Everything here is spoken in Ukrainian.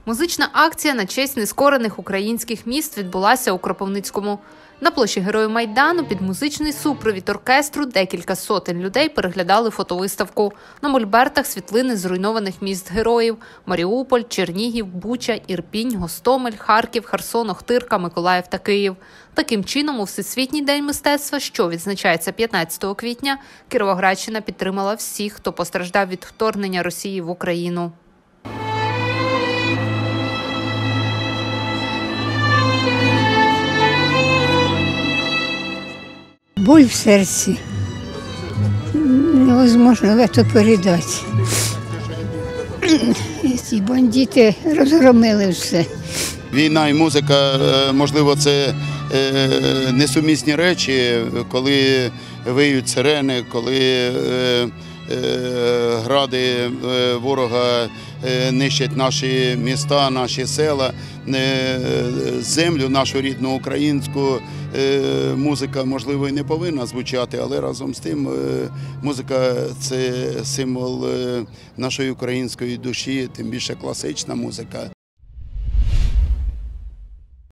Музична акція на честь нескорених українських міст відбулася у Кропивницькому. На площі Героїв Майдану під музичний супровід оркестру декілька сотень людей переглядали фотовиставку. На мольбертах світлини зруйнованих міст героїв – Маріуполь, Чернігів, Буча, Ірпінь, Гостомель, Харків, Херсон, Охтирка, Миколаїв та Київ. Таким чином, у Всесвітній день мистецтва, що відзначається 15 квітня, Кіровоградщина підтримала всіх, хто постраждав від вторгнення Росії в Україну. Боль в сердце. Невозможно это передать. Ці бандити розгромили все. Війна і музика, можливо, це несумісні речі, коли виють сирени, коли гради ворога нищать наші міста, наші села, землю нашу рідну українську. Музика, можливо, і не повинна звучати, але разом з тим музика – це символ нашої української душі, тим більше класична музика.